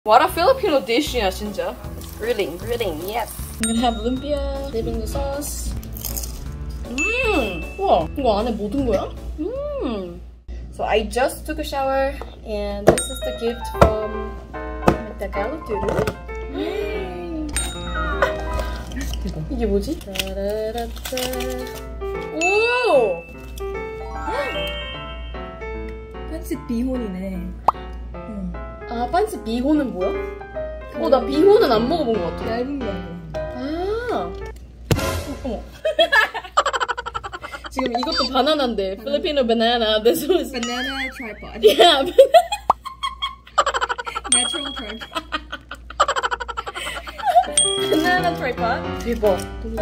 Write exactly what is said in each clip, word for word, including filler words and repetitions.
What a Filipino dish이야 진짜. Grilling, grilling, yes. I'm gonna have lumpia, dip in the sauce. Mmm, 우와, 이거 안에 뭐 든 거야? Mmm. So I just took a shower, and this is the gift from Tagalog dude. 이게 뭐지? 따라라따. 오! 한식 비혼이네. 응. 아, 반스 비호는 뭐야? 어, 나 비호는 안 먹어본 것 같아. 얇은 거. 아, 어머. 지금 이것도 바나나인데. Filipino banana. This was Banana tripod. yeah. Natural tripod. Banana tripod. 대박.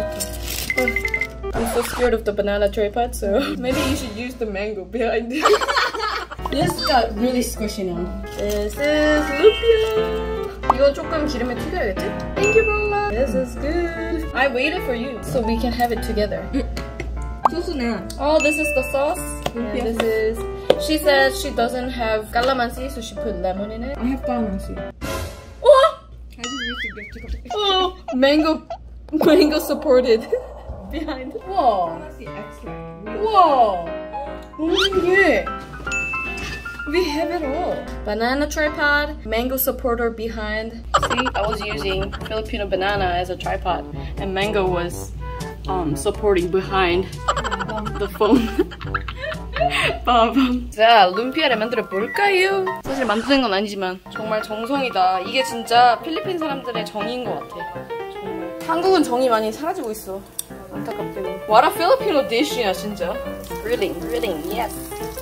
I'm so scared of the banana tripod, so maybe you should use the mango behind it. This got really squishy now. This is lumpia. 이건 조금 기름에 튀겨야겠지? Thank you, Bola. This is good. I waited for you so we can have it together. 소스는 Oh, this is the sauce. And this is. She says she doesn't have calamansi, so she put lemon in it. I have calamansi. Oh, I just wish to get to oh, mango, mango supported behind. Whoa, calamansi extra. whoa. 너무 신기해. We have it all. Banana tripod, mango supporter behind. See, I was using Filipino banana as a tripod, and mango was um, supporting behind the phone. 빠밤. 자, 룸피아를 만들어 볼까요? 사실 만드는 건 아니지만 정말 정성이다. 이게 진짜 필리핀 사람들의 정의인 것 같아. 정말. 한국은 정이 많이 사라지고 있어. 안타깝게도. What a Filipino dish이야 진짜. Grilling, grilling, yes.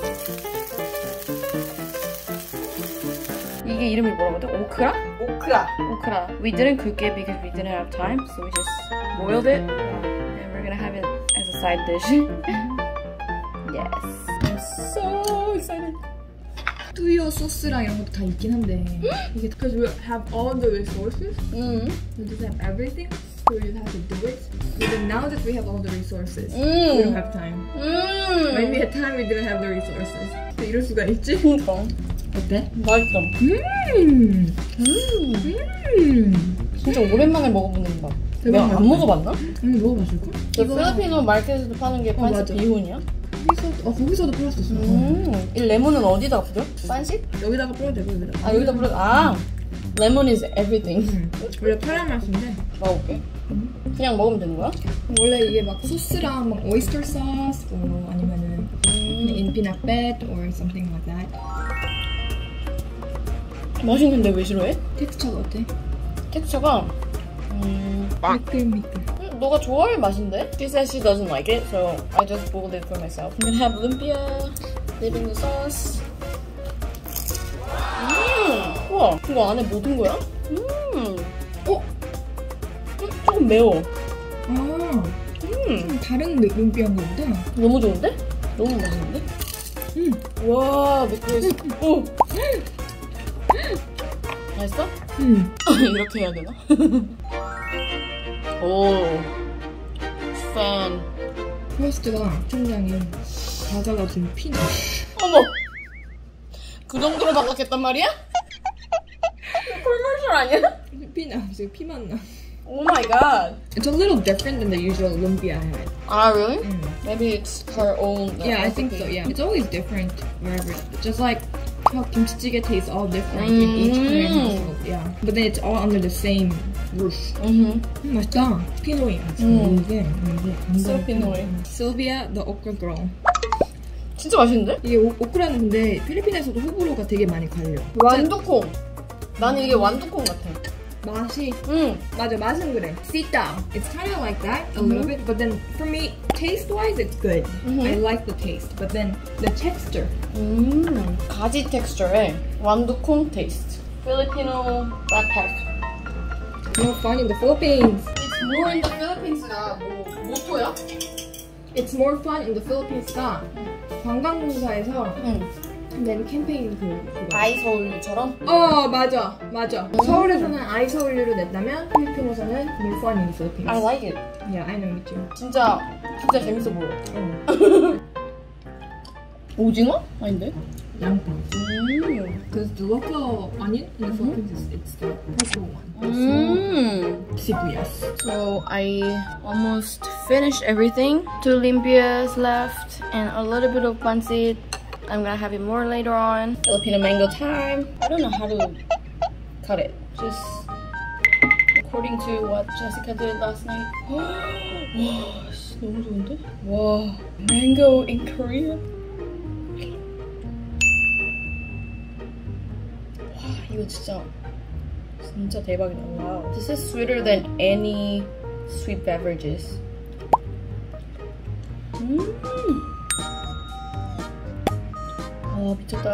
이게 이름이 뭐라고 하죠? 오크라? 오크라. 오크라. We didn't cook it because we didn't have time, so we just boiled it, and we're gonna have it as a side dish. Yes. I'm so excited. 뚜요 소스랑 이런 것도 다 있긴 한데 이게 because we have all the resources, 음. we just have everything, so we just have to do it. But then now that we have all the resources, 음. we don't have time. 음. When we had time, we didn't have the resources. 또 이럴 수가 있지? 그러니까. 어때? 맛있어. 음. 음. 음. 진짜 오랜만에 먹어보는 밥. 대박 내가 안 맛있다. 먹어봤나? 아니 먹어봤을걸? 그 필리핀어 마켓에서 파는 게 어, 판식 맞아. 비혼이야? 거기서, 어, 거기서도 뿌렸었어. 음. 이 레몬은 어디다가 뿌려? 판식? 여기다가 뿌려도 되고 여기다가. 아 여기다 뿌려. 아. 레몬 is everything. 음. 원래 파란 맛인데 먹어볼게. 그냥 먹으면 되는 거야? 원래 이게 막 소스랑 막 오이스터 소스 뭐 아니면은 in peanut bed or something like that. 맛있는데 왜 싫어해? 텍스처가 어때? 텍스처가 음... 미끌미끌. 음, 너가 좋아할 맛인데? She says she doesn't like it, so I just boiled it for myself. I'm gonna have lumpia, dip in the sauce. 음, 우와, 이거 안에 뭐 든 거야? 음, 어? 음, 조금 매워. 아, 음, 좀 다른 눈비한가 보다. 너무 좋은데? 너무 맛있는데? 음. 와, 미끄러워. 오. 맛있어? 음. 이렇게 해야 되나? 오, 팬. 프로스트가 천장에 과자가 지금 피나. 어머, 그 정도로 바꿨겠단 말이야? 콜머셜 아니야? 피나. 지금 피만 나. Oh my god. It's a little different than the usual lumpia I had. Ah, really? Mm. Maybe it's her own. Uh, Yeah, I think so. Yeah, it's always different wherever. Just like how kimchi tastes all different in each Korean household. Yeah, but then it's all under the same roof. Mm-hmm. 음, 맛있다. 피노이. 음. 이게 이게 So Pinoy. Sylvia the okra girl. 진짜 맛있는데? 이게 오, 오크라는 근데 필리핀에서도 호불호가 되게 많이 갈려. 완두콩. 나는 이게 완두콩 같아. 맛이 음. 맞아 맛은 그래. Sit down. It's kind of like that a little bit, but then for me, taste-wise, it's good. Mhm. I like the taste, but then the texture. 음. 가지 텍스처에 완두콩 테이스트. Filipino backpack. More fun in the Philippines. It's more in the Philippines.가 뭐 모토야? It's more fun in the Philippines.가 관광공사에서 응. 낸 캠페인 그 그거. 아이 서울처럼? 어 맞아 맞아. 서울에서는 아이 서울유를 냈다면 필리핀에서는 More fun in the Philippines. I like it. Yeah, I know me too. 진짜 진짜 재밌어 보여. 어. 오징어? 아닌데? 양파. Mm. Because the local onion in the Philippines is it's the purple one. Mm. Sibuyas. So I almost finished everything. Two lumpias left and a little bit of pancit. I'm gonna have it more later on. Filipino mango time. I don't know how to cut it. Just according to what Jessica did last night. 와, 너무 좋은데? 와, mango in Korea. 와, 이거 진짜 진짜 대박이다. Wow. This is sweeter than any sweet beverages. 음. 아, 미쳤다.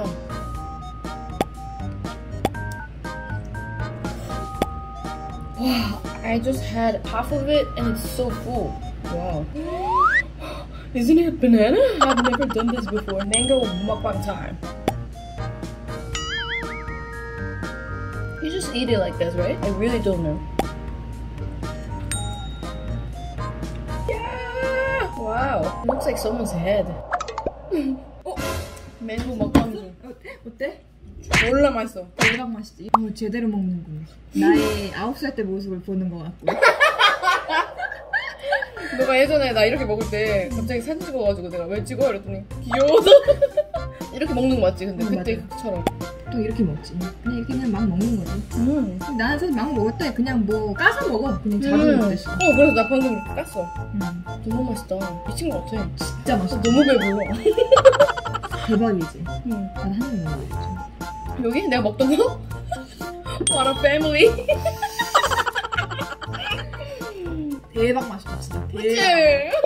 Wow, I just had half of it and it's so full. Wow. Isn't it banana? I've never done this before. Mango mukbang time. You just eat it like this, right? I really don't know. Yeah! Wow. It looks like someone's head. Oh, mango mukbang 중. 어때? 몰라 맛있어. 대박 맛있지? 어, 제대로 먹는구나. 나의 아홉 살 때 모습을 보는 것 같고. 너가 예전에 나 이렇게 먹을 때 갑자기 사진 찍어가지고 내가 왜 찍어? 이랬더니 귀여워서 이렇게 먹는 거 맞지? 근데 응, 그때처럼 또 이렇게 먹지. 그냥 이렇게 그냥 막 먹는 거지. 음. 나는 사실 막 먹을 때 그냥 뭐 까서 먹어. 그냥 자주 음. 먹듯이. 어 그래서 나 방금 이렇게 깠어. 음. 너무 맛있다. 미친 것 같아. 진짜 맛있어. 너무 배불러. 대박이지. 응. 나도 한입 먹어야지. 여기 내가 먹던 거? What a family. 대박 맛있다 진짜. 그치? 대박.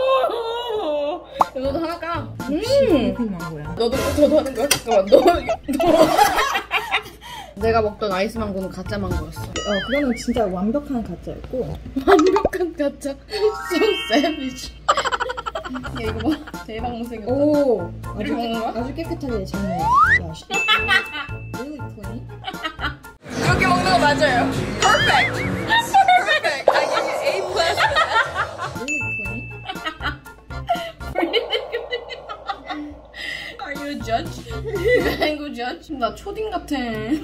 너도 하나 까. 음. 음. 망고야. 너도 저도 하는 거야? 잠깐만. 너, 너. 내가 먹던 아이스 망고는 가짜 망고였어. 어 그거는 진짜 완벽한 가짜였고. 완벽한 가짜. So savage. 야 이거 봐. 대박 못생겼다. 오. 이렇게 먹는 거야? 아주 깨끗하게 잘 먹어. 맛있다. Really clean. 이렇게 먹는 거 맞아요. Perfect. Perfect. I give you A plus for that. Really clean. Are you a judge? Mango judge? 나 초딩 같아.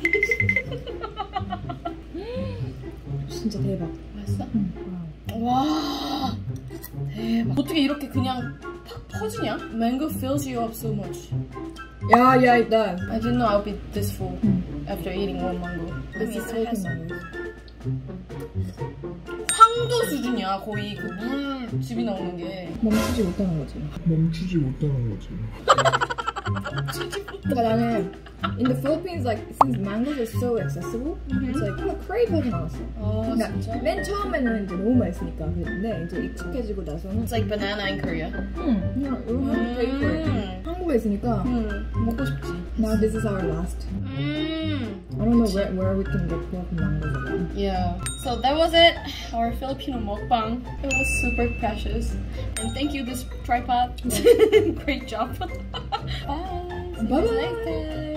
진짜 대박. 맛있어? 응. 와. 대박. 어떻게 이렇게 그냥 팍 터지냐? Mango fills you up so much. 야, 야, 일단. I didn't know I'd be this full 응. after eating one mango. This is Philippine mango. 황도 수준이야. 거의 그 물집이 나오는 게. 멈추지 못하는 거지. 멈추지 못하는 거지. 그러니까 나는 in the Philippines, like since mangoes are so accessible, it's like 막 크레이브하게 나왔어. 아 그러니까 진짜? 맨 처음에는 이제 너무 맛있으니까 그랬는데 이제 익숙해지고 나서는 It's like banana in Korea. 응, 그냥 you have to pay for it. 음. 한국에 있으니까 음, 먹고 싶지. now this is our last. 음. I don't know where, where we can get Philippine mangoes again. Yeah. So that was it. Our Filipino mukbang. It was super precious. And thank you, this tripod. Great job. Bye. See you Bye-bye. next time.